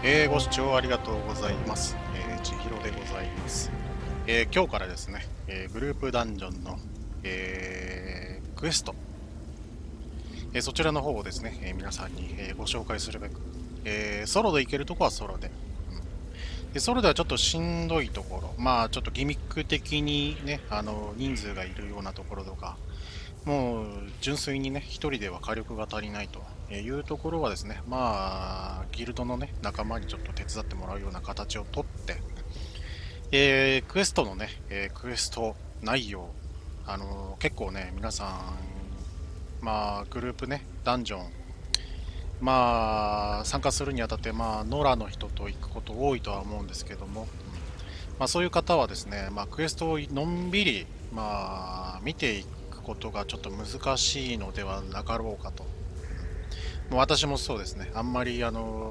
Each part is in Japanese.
ご視聴ありがとうございます。千尋でございます。今日からですね、グループダンジョンの、クエスト、そちらの方をですね、皆さんに、ご紹介するべく、ソロで行けるとこはソロで、ソロではちょっとしんどいところ、まあちょっとギミック的にね、人数がいるようなところとか、もう純粋にね、一人では火力が足りないというところはですね、まあ、ギルドのね、仲間にちょっと手伝ってもらうような形をとって、クエストのね、クエスト内容、結構ね、皆さん、まあ、グループね、ダンジョン、まあ、参加するにあたって、まあ、野良の人と行くこと多いとは思うんですけども、まあ、そういう方はですね、まあ、クエストをのんびり、まあ、見ていくことがちょっと難しいのではなかろうかと。もう私もそうですね、あんまり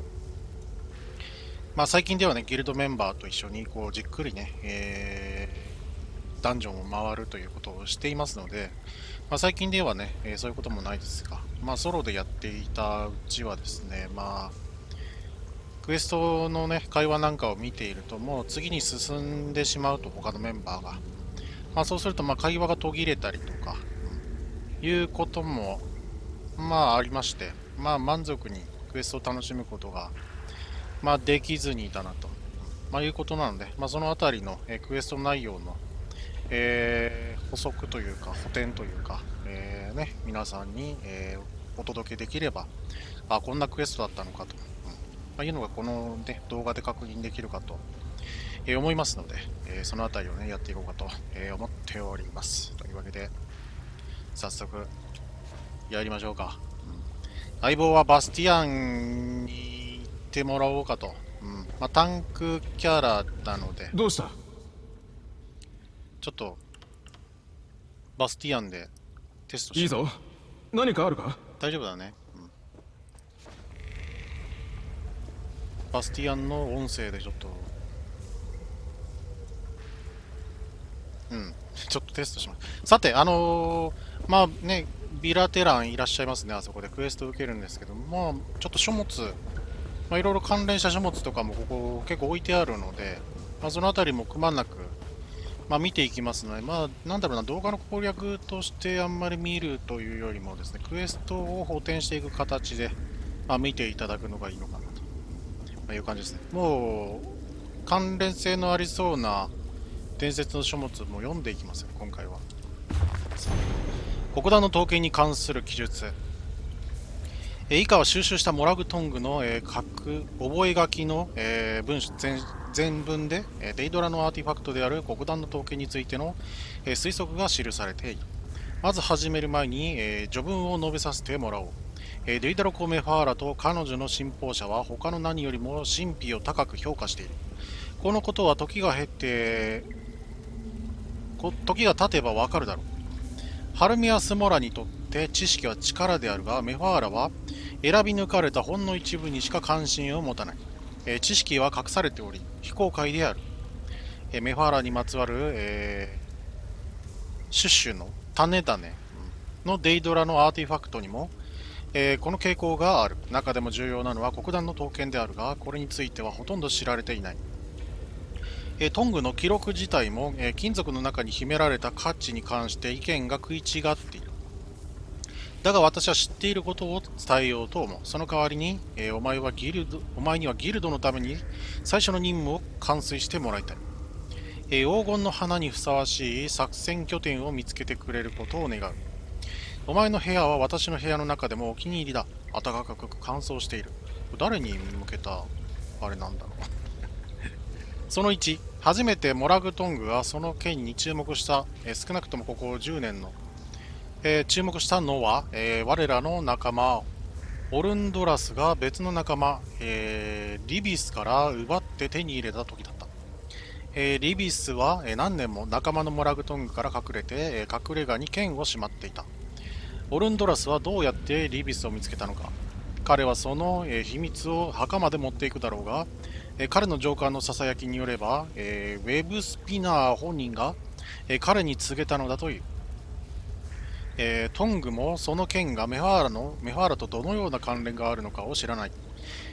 まあ、最近ではね、ギルドメンバーと一緒にこうじっくりね、ダンジョンを回るということをしていますので、まあ、最近ではね、そういうこともないですが、まあ、ソロでやっていたうちはですね、まあ、クエストのね、会話なんかを見ていると、もう次に進んでしまうと、他のメンバーが。まあ、そうすると、まあ、会話が途切れたりとか、いうことも、まあ、ありまして、まあ、満足にクエストを楽しむことが、まあ、できずにいたなと、まあ、いうことなので、まあ、そのあたりの、クエスト内容の、補足というか、補填というか、ね、皆さんに、お届けできれば、あ、こんなクエストだったのかと、まあ、いうのがこの、ね、動画で確認できるかと、思いますので、そのあたりをね、やっていこうかと、思っております。というわけで、早速、やりましょうか。相棒はバスティアンに行ってもらおうかと。まあ、タンクキャラなので、 どうした？ ちょっとバスティアンでテストしよう。 いいぞ。何かあるか？ 大丈夫だね。バスティアンの音声でちょっと、ちょっとテストします。さて、まあね、ビラテランいらっしゃいますね、あそこでクエスト受けるんですけども、まあ、ちょっと書物、まあ、いろいろ関連した書物とかもここ結構置いてあるので、まあ、そのあたりもくまなく、まあ、見ていきますので、まあ、なんだろうな、動画の攻略としてあんまり見るというよりもですね、クエストを補填していく形で、まあ、見ていただくのがいいのかなと、まあ、いう感じですね。もう、関連性のありそうな伝説の書物も読んでいきますよ、今回は。国団の統計に関する記述。以下は収集したモラグトングの、覚書の、文書全文で、デイドラのアーティファクトである国団の統計についての、推測が記されている。まず始める前に、序文を述べさせてもらおう。デイドラ・コメファーラと彼女の信奉者は他の何よりも神秘を高く評価している。このことは時が経てばわかるだろう。ハルミアス・モラにとって知識は力であるが、メファーラは選び抜かれたほんの一部にしか関心を持たない。知識は隠されており、非公開である。メファーラにまつわる、シュッシュの種種のデイドラのアーティファクトにも、この傾向がある。中でも重要なのは国団の刀剣であるが、これについてはほとんど知られていない。トングの記録自体も、金属の中に秘められた価値に関して意見が食い違っている。だが私は知っていることを伝えようと思う。その代わりに、お前にはギルドのために最初の任務を完遂してもらいたい。黄金の花にふさわしい作戦拠点を見つけてくれることを願う。お前の部屋は私の部屋の中でもお気に入りだ。暖かく乾燥している。誰に向けたあれなんだろう。その1、初めてモラグトングがその件に注目した、少なくともここ10年の、注目したのは、我らの仲間、オルンドラスが別の仲間、リビスから奪って手に入れた時だった。リビスは、何年も仲間のモラグトングから隠れて、隠れ家に剣をしまっていた。オルンドラスはどうやってリビスを見つけたのか。彼はその、秘密を墓まで持っていくだろうが、彼の上官のささやきによれば、ウェブスピナー本人が、彼に告げたのだという。トングもその件がメファーラとどのような関連があるのかを知らない。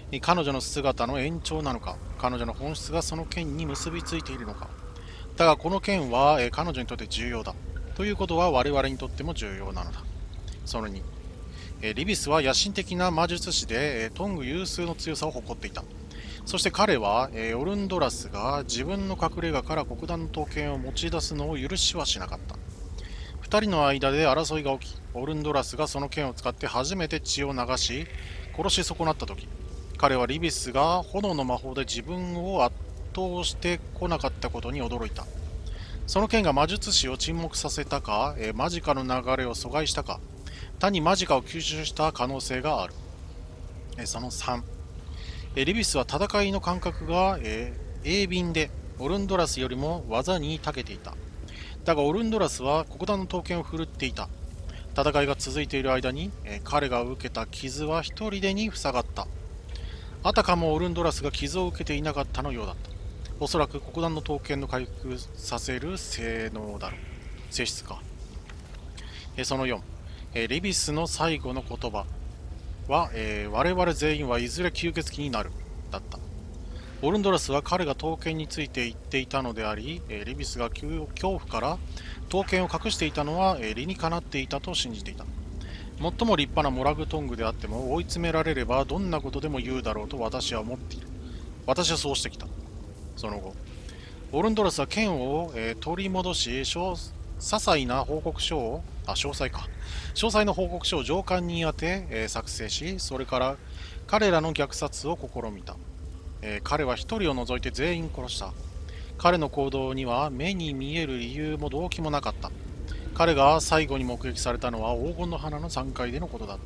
彼女の姿の延長なのか、彼女の本質がその剣に結びついているのか。だがこの剣は、彼女にとって重要だ。ということは我々にとっても重要なのだ。その2、リビスは野心的な魔術師で、トング有数の強さを誇っていた。そして彼は、オルンドラスが自分の隠れ家から黒檀の刀剣を持ち出すのを許しはしなかった。二人の間で争いが起き、オルンドラスがその剣を使って初めて血を流し、殺し損なった時、彼はリビスが炎の魔法で自分を圧倒してこなかったことに驚いた。その剣が魔術師を沈黙させたか、マジカの流れを阻害したか、単にマジカを吸収した可能性がある。その3、リビスは戦いの感覚が、鋭敏で、オルンドラスよりも技に長けていた。だがオルンドラスは黒檀の刀剣を振るっていた。戦いが続いている間に、彼が受けた傷は一人でに塞がった。あたかもオルンドラスが傷を受けていなかったのようだった。おそらく黒檀の刀剣の回復させる性能だろう。性質か。その4、リビスの最後の言葉は、我々全員はいずれ吸血鬼になるだった。オルンドラスは彼が刀剣について言っていたのであり、リビスが恐怖から刀剣を隠していたのは、理にかなっていたと信じていた。最も立派なモラグトングであっても追い詰められればどんなことでも言うだろうと私は思っている。私はそうしてきた。その後、オルンドラスは剣を、取り戻し、詳細な報告書を、詳細な報告書を上官に宛て、作成し、それから彼らの虐殺を試みた。彼は一人を除いて全員殺した。彼の行動には目に見える理由も動機もなかった。彼が最後に目撃されたのは黄金の花の3階でのことだった。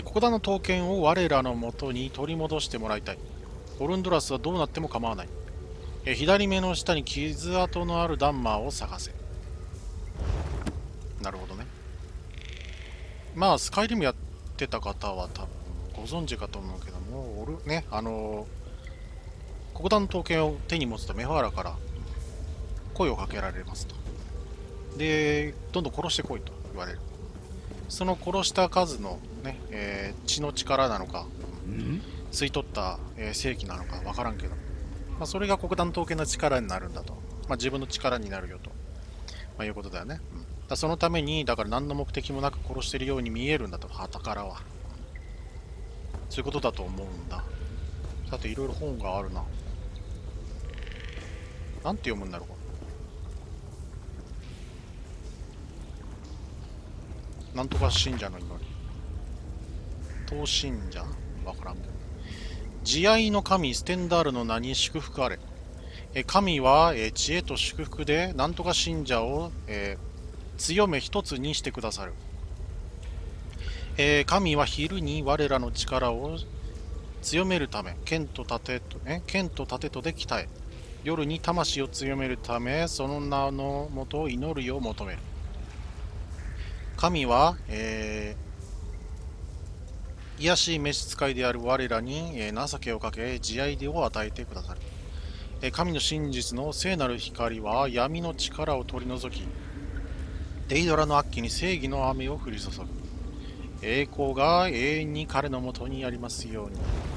黒檀の刀剣を我らの元に取り戻してもらいたい。オルンドラスはどうなっても構わない。左目の下に傷跡のあるダンマーを探せ。なるほどね。まあスカイリムやってた方は多分ご存知かと思うけども、黒檀の刀剣を手に持つとメファーラから声をかけられますと。で、どんどん殺してこいと言われる。その殺した数のね、血の力なのか、吸い取った、正気なのかわからんけど、まあ、それが黒檀刀剣の力になるんだと。まあ、自分の力になるよと、まあ、いうことだよね。そのために、だから何の目的もなく殺してるように見えるんだと、傍からは。そういうことだと思うんだ。さて、いろいろ本があるな。なんて読むんだろう。なんとか信者の祈り。等信者わからんけど。慈愛の神ステンダールの名に祝福あれ。神は知恵と祝福でなんとか信者を強め一つにしてくださる。神は昼に我らの力を強めるため剣と盾とで鍛え、夜に魂を強めるためその名のもとを祈るよう求める。神は、卑しい召使いである我らに、情けをかけ慈愛を与えてくださる。神の真実の聖なる光は闇の力を取り除き、デイドラの悪鬼に正義の雨を降り注ぐ。栄光が永遠に彼のもとにありますように。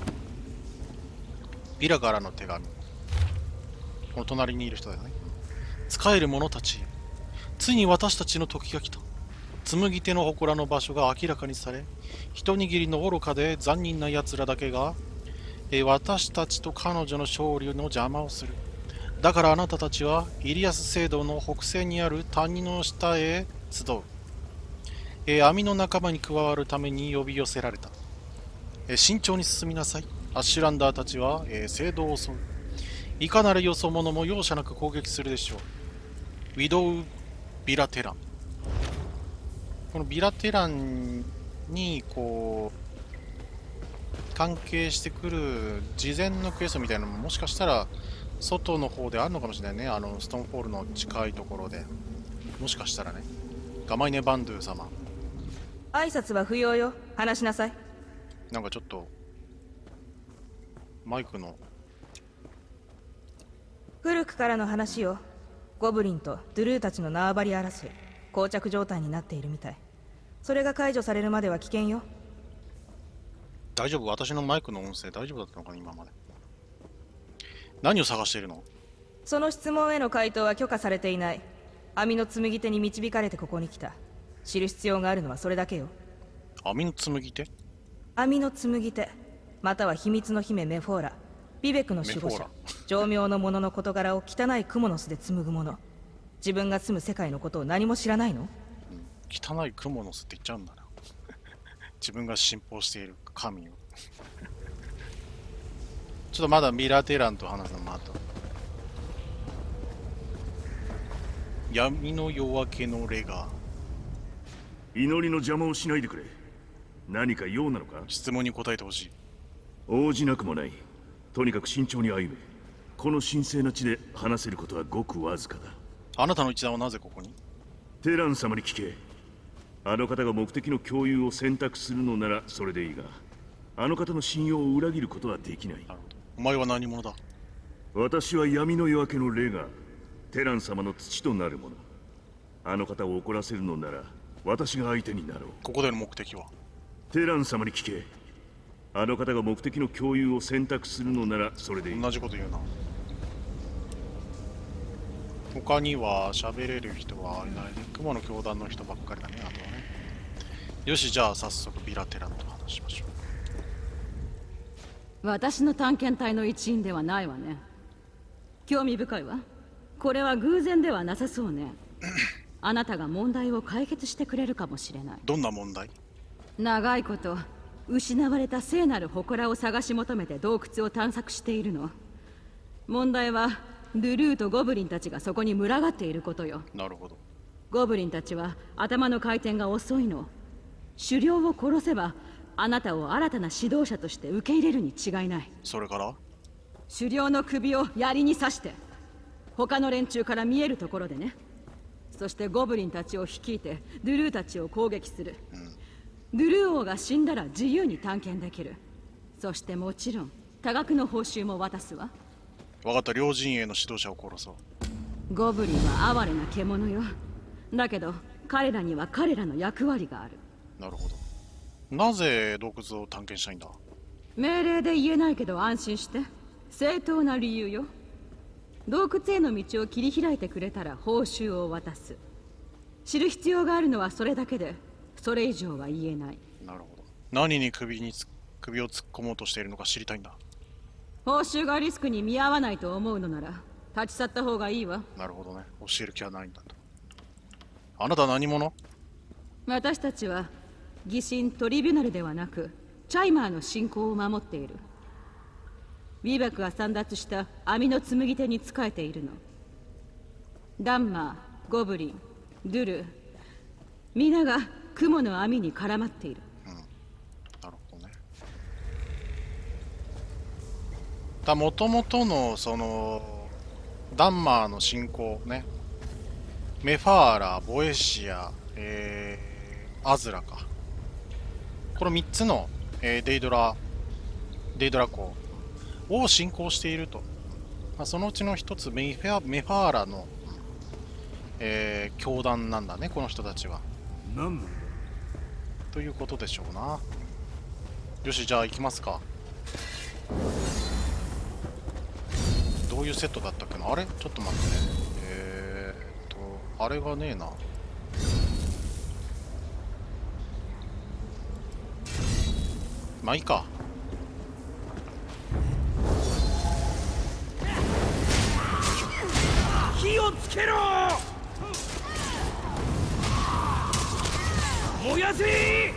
ビラからの手紙。この隣にいる人だよね。仕える者たち、ついに私たちの時が来た。紡ぎ手の祠の場所が明らかにされ、一握りの愚かで残忍な奴らだけが、私たちと彼女の勝利の邪魔をする。だからあなたたちはイリアス聖堂の北西にある谷の下へ集う。網の仲間に加わるために呼び寄せられた。慎重に進みなさい。アッシュランダーたちは、聖堂を襲う。いかなるよそ者も容赦なく攻撃するでしょう。ウィドウ・ビラテラン。このビラテランにこう関係してくる事前のクエストみたいなのももしかしたら外の方であるのかもしれないね。ストーンフォールの近いところで。もしかしたらね。ガマイネ・バンドゥ様。 挨拶は不要よ。話しなさい。 なんかちょっとマイクの古くからの話よ。ゴブリンとドゥルーたちの縄張り争い、膠着状態になっているみたい。それが解除されるまでは危険よ。 大丈夫？私のマイクの音声大丈夫だったのかな今まで。何を探しているの？ その質問への回答は許可されていない。網の紡ぎ手に導かれてここに来た。知る必要があるのはそれだけよ。 網の紡ぎ手？ 網の紡ぎ手、または秘密の姫メフォーラ、ビベクの守護者、情妙の者の事柄を汚いクモの巣で紡ぐ者。自分が住む世界のことを何も知らないの？ 汚いクモの巣って言っちゃうんだな。自分が信奉している神を。ちょっとまだミラテランと話すのもあと。闇の夜明けのレガ。 祈りの邪魔をしないでくれ。何か用なのか？ 質問に答えてほしい。 応じなくもない。とにかく慎重に歩め。この神聖な地で話せることはごくわずかだ。 あなたの一団はなぜここに？ テラン様に聞け。あの方が目的の共有を選択するのならそれでいいが、あの方の信用を裏切ることはできない。 なるほど。お前は何者だ？ 私は闇の夜明けのレガ、テラン様の土となるもの。あの方を怒らせるのなら私が相手になろう。 ここでの目的は？ テラン様に聞け。あの方が目的の共有を選択するのならそれでいい。 同じこと言うな。他には喋れる人はいないね。雲の教団の人ばっかりだね、あとはね。よし、じゃあ早速ビラテランと話しましょう。私の探検隊の一員ではないわね。興味深いわ。これは偶然ではなさそうね。あなたが問題を解決してくれるかもしれない。 どんな問題？ 長いこと失われた聖なる祠を探し求めて洞窟を探索しているの。問題はドゥルーとゴブリンたちがそこに群がっていることよ。 なるほど。 ゴブリンたちは頭の回転が遅いの。狩猟を殺せばあなたを新たな指導者として受け入れるに違いない。 それから？ 狩猟の首を槍に刺して他の連中から見えるところでね。そしてゴブリンたちを率いてドゥルーたちを攻撃する。ドゥルー王が死んだら自由に探検できる。そしてもちろん多額の報酬も渡すわ。 分かった。両陣営の指導者を殺そう。 ゴブリンは哀れな獣よ。だけど彼らには彼らの役割がある。 なるほど。なぜ洞窟を探検したいんだ？ 命令で言えないけど安心して。正当な理由よ。洞窟への道を切り開いてくれたら報酬を渡す。知る必要があるのはそれだけで、それ以上は言えない。 なるほど。何に首を突っ込もうとしているのか知りたいんだ。 報酬がリスクに見合わないと思うのなら立ち去った方がいいわ。 なるほどね。教える気はないんだと。あなたは何者？ 私たちは疑心トリビュナルではなくチャイマーの信仰を守っている。ウィバクが散奪した網の紡ぎ手に仕えているの。ダンマー、ゴブリン、ドゥル、皆が雲の網に絡まっている。 なるほどね。もともとのそのダンマーの信仰ね、メファーラ、ボエシア、アズラか。この3つの、デイドラ公を信仰していると。そのうちの一つメファーラの、教団なんだね、この人たちは。 何なんだということでしょうな。よし、じゃあ行きますか。どういうセットだったっけな。あれちょっと待ってね。あれがねえな。まあいいか。 火をつけろ。燃やせ。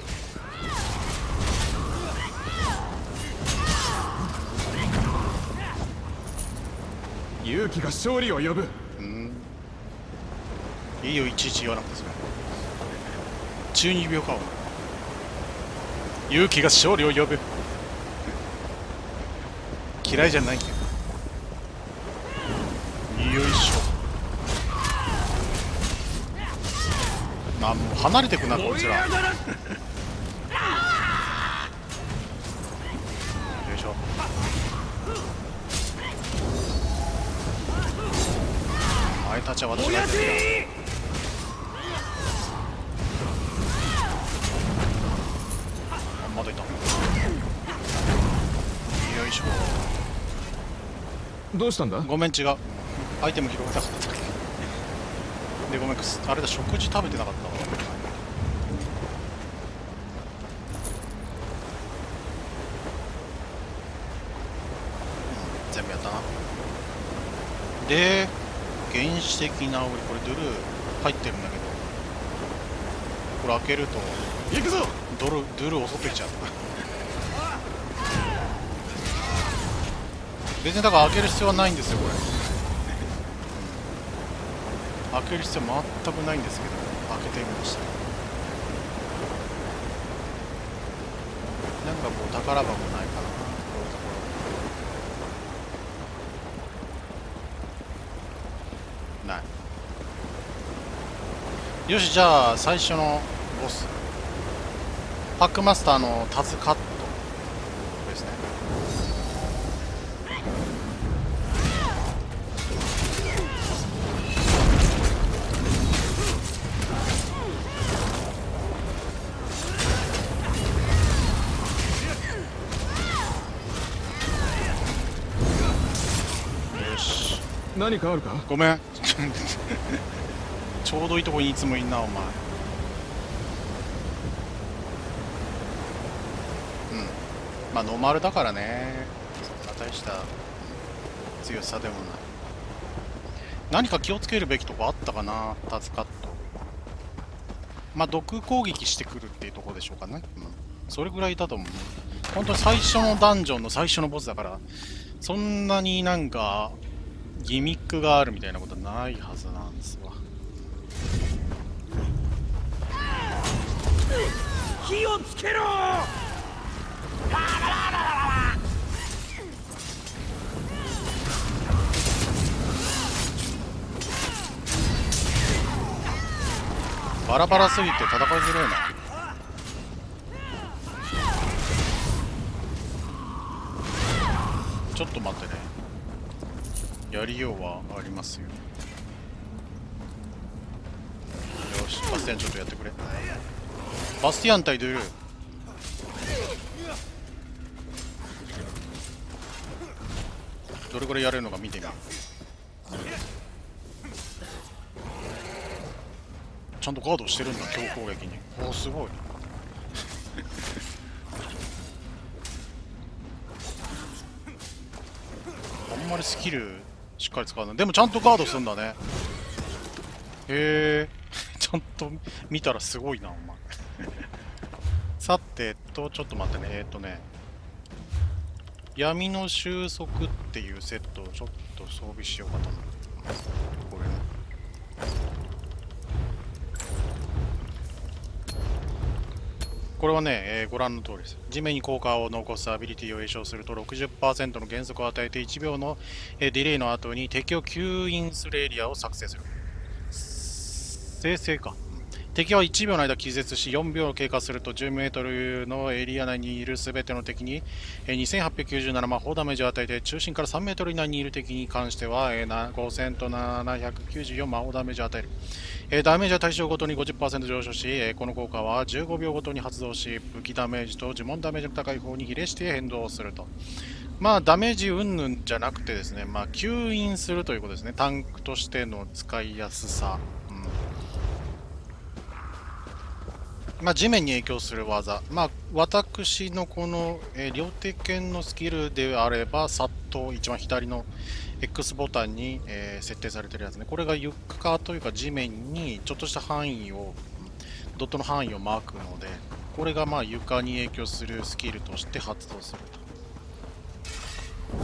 勇気が勝利を呼ぶ。 いいよ、いちいち言わなくてそれ。中二病かお前。勇気が勝利を呼ぶ。嫌いじゃないけど。よいしょ。まあもう離れてくなこいつら。よいしょ。お前たちは私がやってる。まだいた。 よいしょ。 どうしたんだ？ ごめん、違う。アイテム拾いたかった。で、ごめん、あれだ、食事食べてなかったわ。全部やったな。で、原始的なこれドゥルー入ってるんだけど、これ開けると行くぞ。 ドゥルー襲ってきちゃう。別にだから開ける必要はないんですよ、これ。開ける必要全くないんですけど、開けてみました。なんかこう宝箱ないかな、こういうところ。ない。よし、じゃあ最初のボス、パックマスターのタズカットですね。よし、 何かあるか？ ごめん。ちょうどいいとこにいつもいんな、お前。まあノーマルだからね、そんな大した強さでもない。何か気をつけるべきとこあったかな、タズカット。まあ毒攻撃してくるっていうところでしょうかね。それぐらいだと思う。本当に最初のダンジョンの最初のボスだから、そんなになんかギミックがあるみたいなことはないはずなんですわ。 火をつけろ。 バラバラすぎて戦いづらいな。ちょっと待ってね、やりようはありますよ。よし、バスティアンちょっとやってくれ。バスティアン対ドゥルー、どれくらいやれるのか見てみる。ちゃんとガードしてるんだ、強攻撃に。おお、すごい。あんまりスキルしっかり使わない。でもちゃんとガードするんだね。へえ。ちゃんと見たらすごいな、お前。さてちょっと待ってね。闇の収束っていうセットをちょっと装備しようかと思う。これね。これはね、ご覧の通りです。地面に効果を残すアビリティを詠唱すると 60% の減速を与えて1秒のディレイの後に敵を吸引するエリアを作成する。生成か。敵は1秒の間気絶し、4秒経過すると10メートルのエリア内にいる全ての敵に2897魔法ダメージを与えて、中心から3メートル以内にいる敵に関しては5794魔法ダメージを与える。ダメージは対象ごとに 50% 上昇し、この効果は15秒ごとに発動し、武器ダメージと呪文ダメージの高い方に比例して変動すると。まあダメージ云々じゃなくてですね、まあ吸引するということですね。タンクとしての使いやすさ。まあ、地面に影響する技、まあ、私のこの、両手剣のスキルであれば、さっと一番左の X ボタンに、設定されてるやつね。これが床というか地面にちょっとした範囲を、ドットの範囲をマークので、これがまあ床に影響するスキルとして発動すると。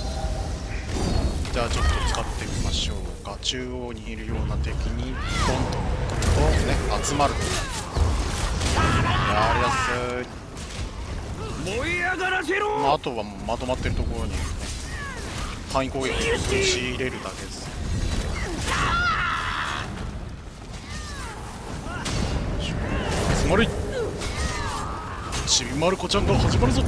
じゃあちょっと使ってみましょうか。中央にいるような敵にボンとね、集まると。やりやすい。 燃え上がらせろ。 まあ、あとはもうまとまってるところに、ね、範囲攻撃を仕入れるだけです。つまりちびまる子ちゃんが始まるぞ。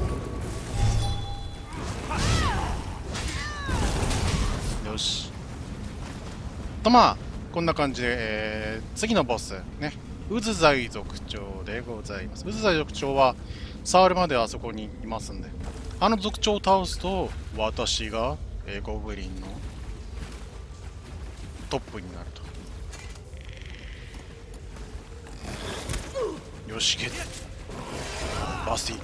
よしと、まあこんな感じで、次のボスね、渦財族長でございます。渦財族長は触るまではあそこにいますんで、 あの族長を倒すと私が、ゴブリンのトップになると。よし、ゲッバスティ。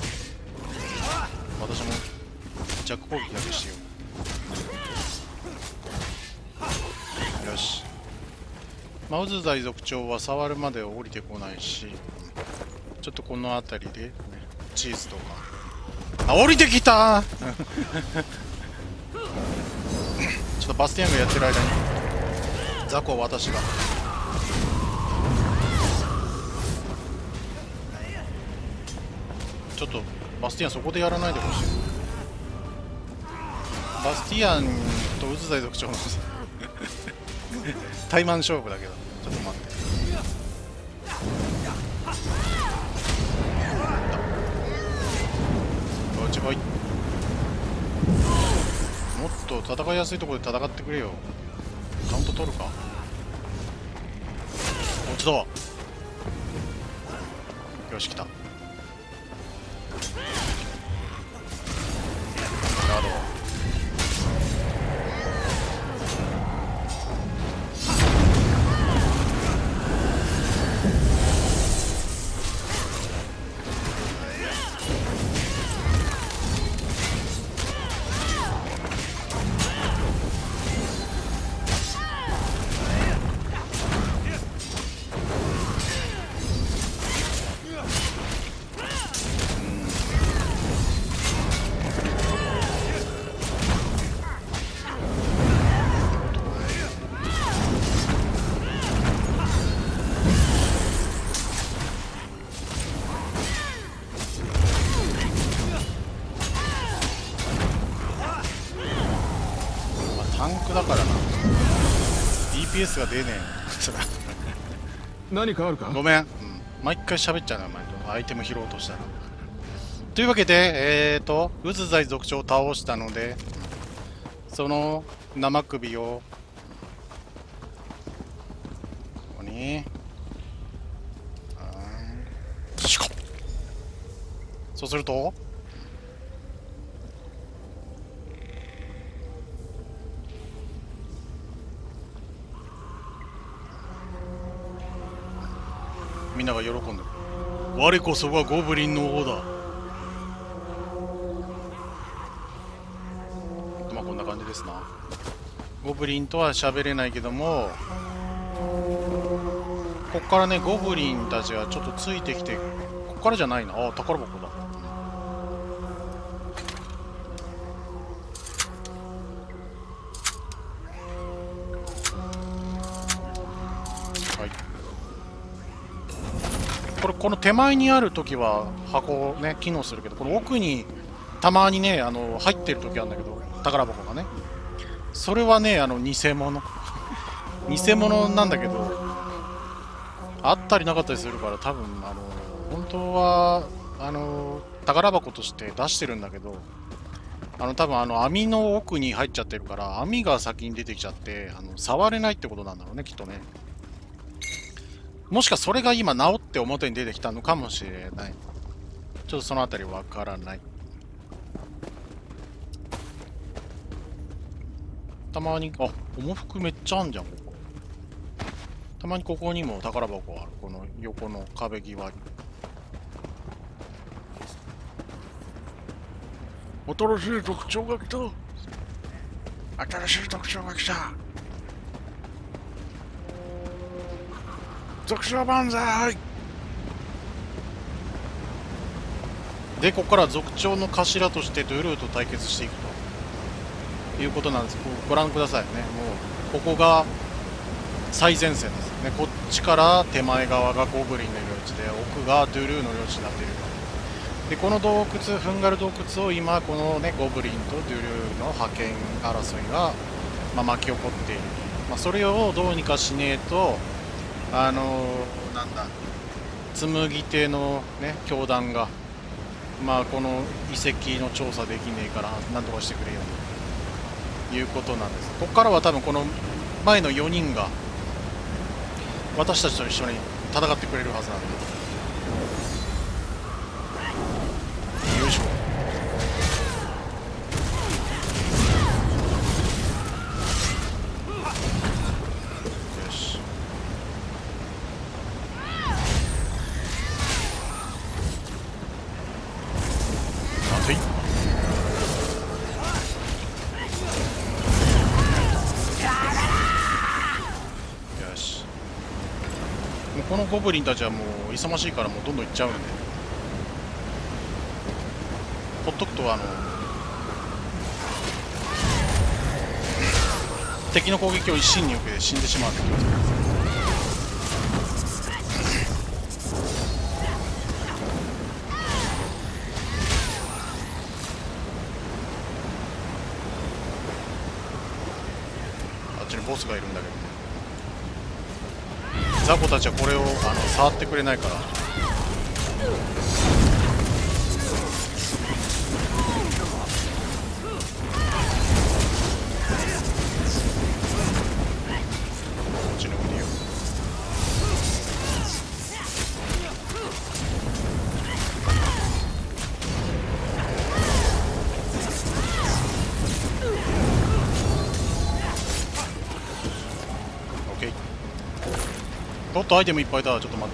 私も弱攻撃だけしよう。よし。マウズダイ族長は触るまで降りてこないし、ちょっとこの辺りで、ね、チーズとか。あ、降りてきたちょっとバスティアンがやってる間にザコは私が。ちょっとバスティアンそこでやらないでほしい。バスティアンとウズダイ族長のタイマン勝負だけど、ちょっと待って。こっち来い。もっと戦いやすいところで戦ってくれよ。カウント取るか。こっちだ。よし、来た。ガード。タンクだからな。 DPS が出ねえ。 何かあるか。 ごめん、毎回喋っちゃうな、お前とアイテム拾おうとしたら。というわけで、ウズザイ族長を倒したので、その生首をここにシュコッ。そうするとみんなが喜んでる。我こそがゴブリンの王だ。まあこんな感じですな。ゴブリンとは喋れないけども、こっからねゴブリンたちがちょっとついてきて、こっからじゃないな。あ、宝箱だ。この手前にあるときは箱ね機能するけど、この奥にたまにね入ってるときあるんだけど、宝箱がね、それはね偽物偽物なんだけど、あったりなかったりするから、多分本当は宝箱として出してるんだけど、多分網の奥に入っちゃってるから、網が先に出てきちゃって触れないってことなんだろうね、きっとね。もしかそれが今治って表に出てきたのかもしれない。ちょっとそのあたりわからない。たまに、あ、重複めっちゃあんじゃん、ここ。たまにここにも宝箱ある。この横の壁際に。新しい特徴が来た。新しい特徴が来た。族長万歳。で、ここから族長の頭としてドゥルーと対決していくということなんです。ご覧くださいね。もうここが最前線ですね。こっちから手前側がゴブリンの領地で、奥がドゥルーの領地になっていると。で、この洞窟、フンガル洞窟を今このねゴブリンとドゥルーの覇権争いが、巻き起こっている。それをどうにかしねえと、なんだ、紡手のね教団がこの遺跡の調査できねえからなんとかしてくれよということなんです。ここからは多分この前の4人が私たちと一緒に戦ってくれるはずなんで。よいしょ。 のゴブリンたちはもう勇ましいからもうどんどん行っちゃうんで、ほっとくと敵の攻撃を一心に受けて死んでしまうんで気をつけてください。あっちにボスがいるんだけどね、ザコたちはこれを触ってくれないから。ちょっとアイテムいっぱいだ。ちょっと待って。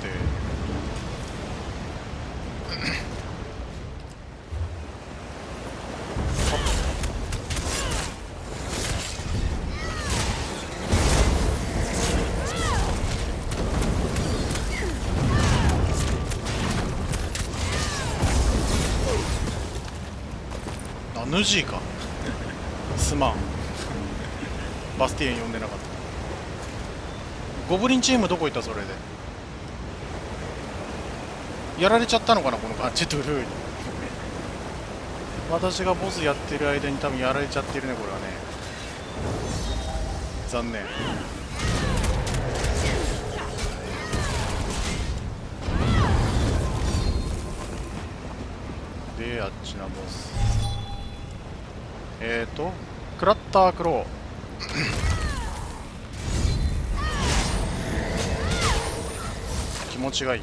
あ、ヌジーか。すまん。バスティエン呼んでなかった。ゴブリンチームどこ行った？それでやられちゃったのかな、この感じ。トゥルーに私がボスやってる間に多分やられちゃってるね、これはね。残念。で、あっちなボスクラッタークロー気持ちがいい。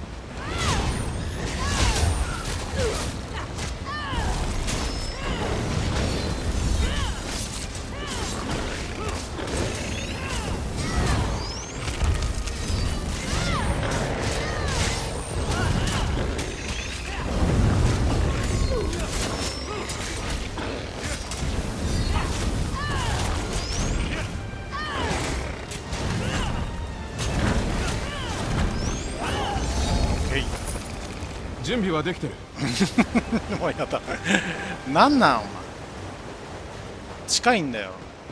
準備はできてる。 もうやだ。なんなんお前。近いんだよ。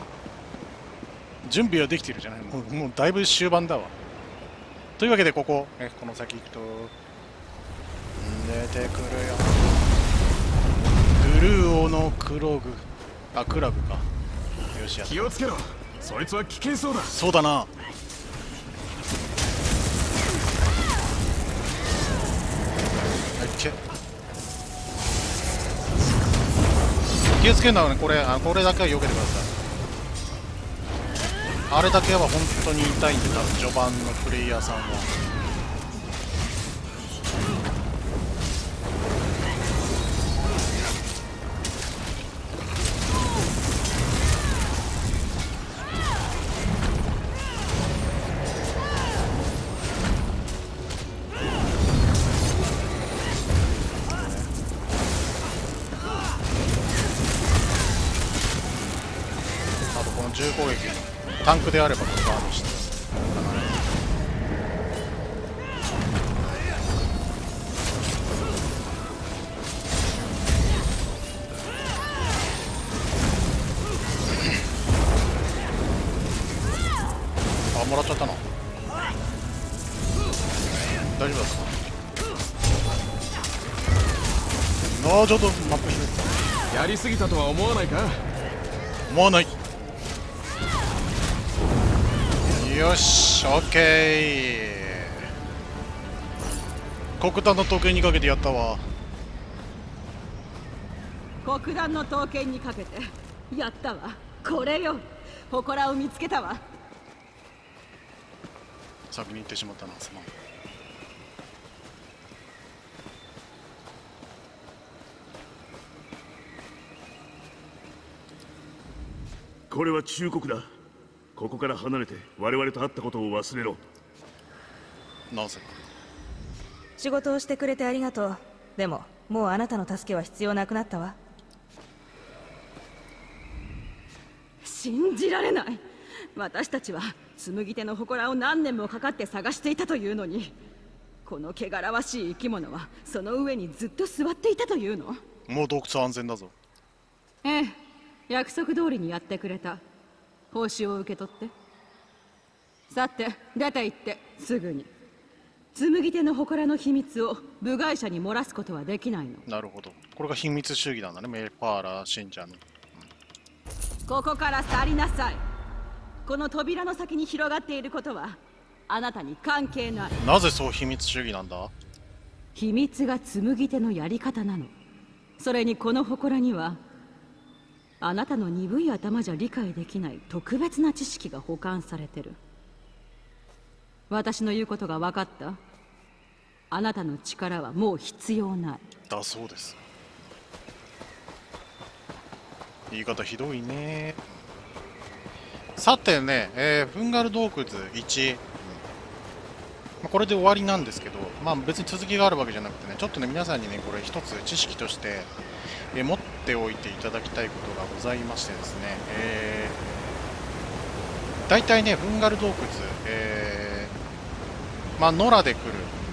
準備はできてるじゃない。もうだいぶ終盤だわ。というわけでこの先行くと出てくるよ。グルーオのクログ。あ、クラグか。よしやった。 気をつけろ。そいつは危険そうだ。 そうだな。気をつけるのはね、これだけは避けてください。あれだけは本当に痛いんで、多分序盤のプレイヤーさんは。重攻撃タンクであればバードしてあ、もらっちゃったの。大丈夫だったかな。ちょっとマップ開いやりすぎたとは思わないか。 思わない。よし、オッケー。黒炭の刀剣にかけてやったわ。 黒炭の刀剣にかけてやったわ。これよ、祠を見つけたわ。 先に行ってしまったな、すまん。 これは忠告だ。ここから離れて我々と会ったことを忘れろ。 なぜ？ 仕事をしてくれてありがとう。でももうあなたの助けは必要なくなったわ。 信じられない。私たちは紡手の祠を何年もかかって探していたというのに、この汚らわしい生き物はその上にずっと座っていたというの？ もう洞窟安全だぞ。 ええ、約束通りにやってくれた。報酬を受け取って。さて出て行ってすぐに。紡手の祠の秘密を部外者に漏らすことはできないの。 なるほど。これが秘密主義なんだね、メファーラ信者の。 ここから去りなさい。この扉の先に広がっていることはあなたに関係ない。 なぜそう秘密主義なんだ？ 秘密が紡手のやり方なの。それにこの祠にはあなたの鈍い頭じゃ理解できない特別な知識が保管されてる。私の言うことが分かった？あなたの力はもう必要ない。 だそうです。言い方ひどいね。さてね、フンガル洞窟1、これで終わりなんですけど、まあ別に続きがあるわけじゃなくてね、ちょっとね皆さんにねこれ一つ知識として、持っておいていただきたいことがございましてですね、大体ねフンガル洞窟、まあ野良で来る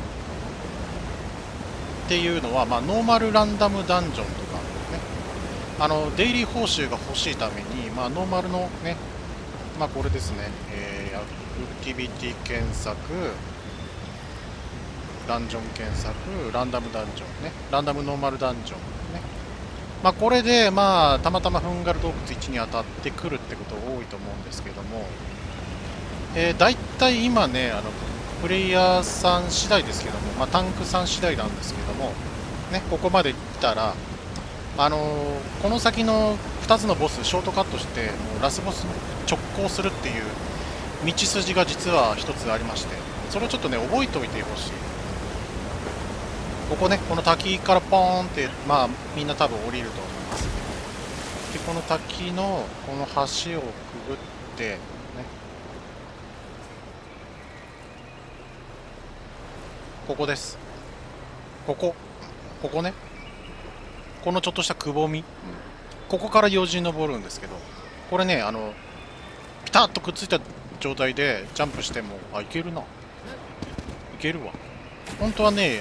っていうのは、まあ、ノーマルランダムダンジョンとかね、デイリー報酬が欲しいために、まあ、ノーマルのね、まあこれですね、アクティビティ検索、ダンジョン検索、ランダムダンジョンね、ランダムノーマルダンジョンね、まあこれでまあたまたまフンガル洞窟1に当たってくるってこと多いと思うんですけども、だいたい今ねプレイヤーさん次第ですけども、まあ、タンクさん次第なんですけども、ね、ここまで来たら、この先の2つのボスショートカットしてもうラスボス直行するっていう道筋が実は1つありまして、それをちょっとね覚えておいてほしい。ここね、この滝からポーンって、まあみんな多分降りると思います。でこの滝のこの橋をくぐってね、ここです。ここね。このちょっとしたくぼみ。ここからよじ登るんですけど、これね、ピタッとくっついた状態でジャンプしても、いけるな。いけるわ。本当はね、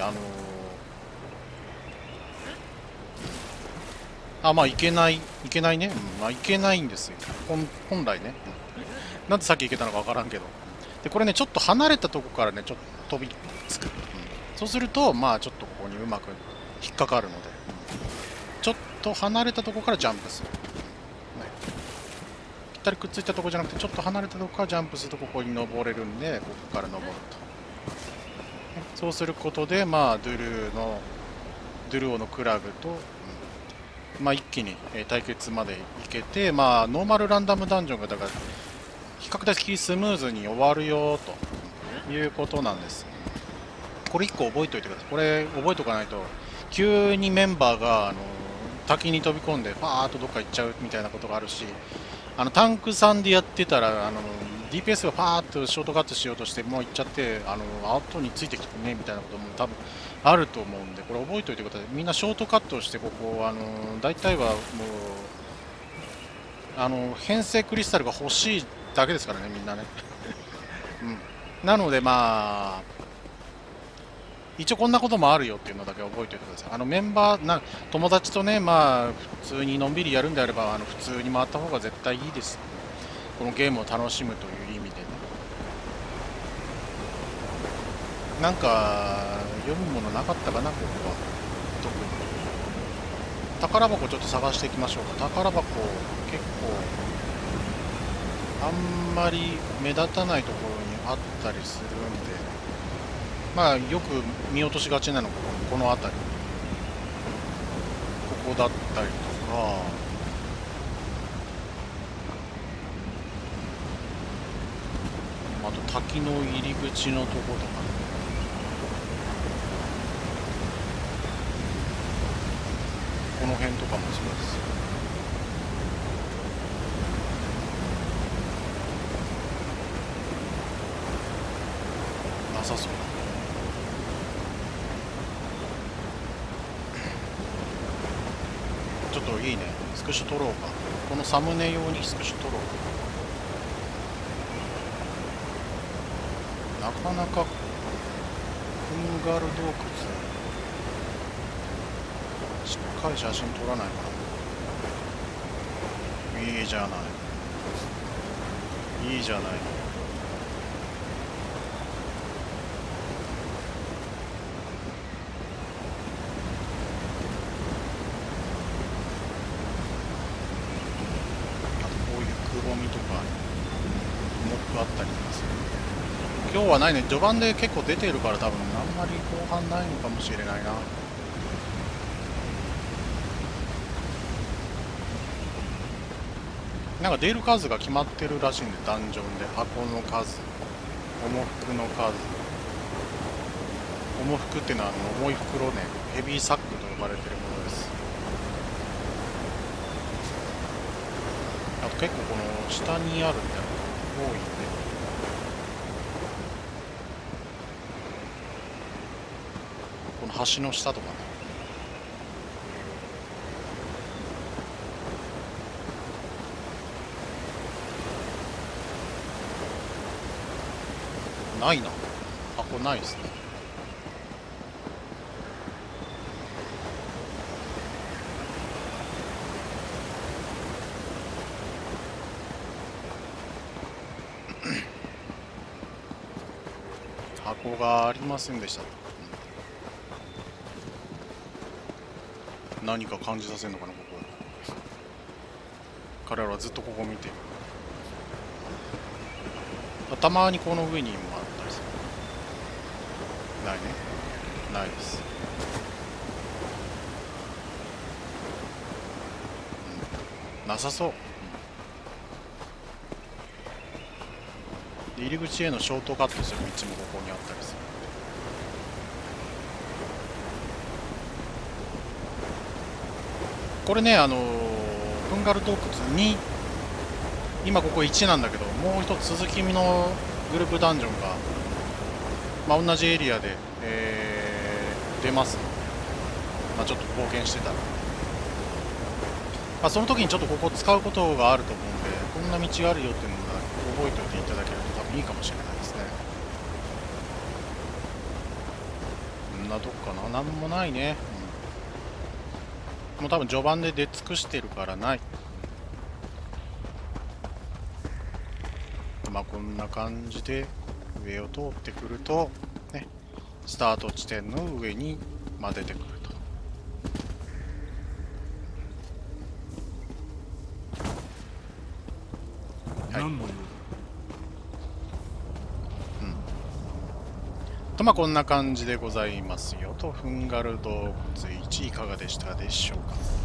まあいけないね。まあいけないんですよ。本来ね。なんでさっきいけたのかわからんけど。で、これね、ちょっと離れたとこからね、ちょっと飛びつく。そうすると、まあちょっとここにうまく引っかかるので、ちょっと離れたとこからジャンプする。ぴったりくっついたとこじゃなくて、ちょっと離れたとこからジャンプするとここに登れるんで、ここから登ると。そうすることで、まあドゥルオのクラグと、まあ一気に対決までいけて、まあノーマルランダムダンジョンがだから比較的スムーズに終わるよということなんです。これ1個覚えておいてください。これ覚えておかないと急にメンバーが滝に飛び込んでファーッとどっか行っちゃうみたいなことがあるし、タンクさんでやってたらDPS がファーッとショートカットしようとしてもう行っちゃって後についてきてねみたいなことも多分あると思うんで、これ覚えておいてください。みんなショートカットをしてここ大体はもう変成クリスタルが欲しいだけですからね、みんなね、うん、なのでまあ一応こんなこともあるよっていうのだけ覚えておいてください。メンバー友達とね、まあ普通にのんびりやるんであれば普通に回った方が絶対いいです。このゲームを楽しむという意味でね。なんか読むものなかったかな、ここは。特に宝箱ちょっと探していきましょうか。宝箱結構あんまり目立たないところにあったりするんで、まあよく見落としがちなのがこの辺り、ここだったりとか、あと滝の入り口のところとかね、この辺とかもそうです。なさそう。ちょっといいね。スクショ撮ろうか。このサムネ用にスクショ撮ろうか。 なかなかフンガル洞窟しっかり写真撮らないかな。いいじゃない、いいじゃない。あとこういうくぼみとかモップあったりとかする。今日はないね。序盤で結構出てるから多分あんまり後半ないのかもしれないな。なんか出る数が決まってるらしいんで、ダンジョンで箱の数、重服の数。重服っていうのは重い袋ね、ヘビーサックと呼ばれてるものです。あと結構この下にあるみたいなのが多いんで、この橋の下とかね。ないな。箱ないですね。箱がありませんでした。何か感じさせるのかな、ここ。彼らはずっとここ見てる。たまにこの上にもあったりする。ないね。ないです。なさそう。入り口へのショートカットする道もここにあったりする。これね、フンガル洞窟2、今ここ1なんだけど、もう一つ続きのグループダンジョンが、まあ、同じエリアで、出ますので、まあ、ちょっと冒険してたら、まあ、その時にちょっとここ使うことがあると思うんで、こんな道があるよっていうのを覚えておいていただけると多分いいかもしれないですね。こんなとこかな。なんもないね。もう多分序盤で出尽くしてるからない。まあこんな感じで上を通ってくるとね、スタート地点の上に、まあ、出てくると。はい。 何の用だ。 とまあこんな感じでございますよと。フンガル洞窟1いかがでしたでしょうか。